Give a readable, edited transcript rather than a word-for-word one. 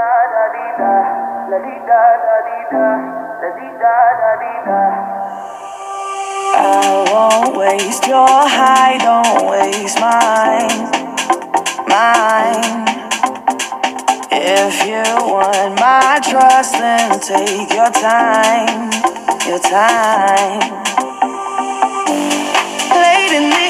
I won't waste your high, don't waste mine. If you want my trust, then take your time. Late in the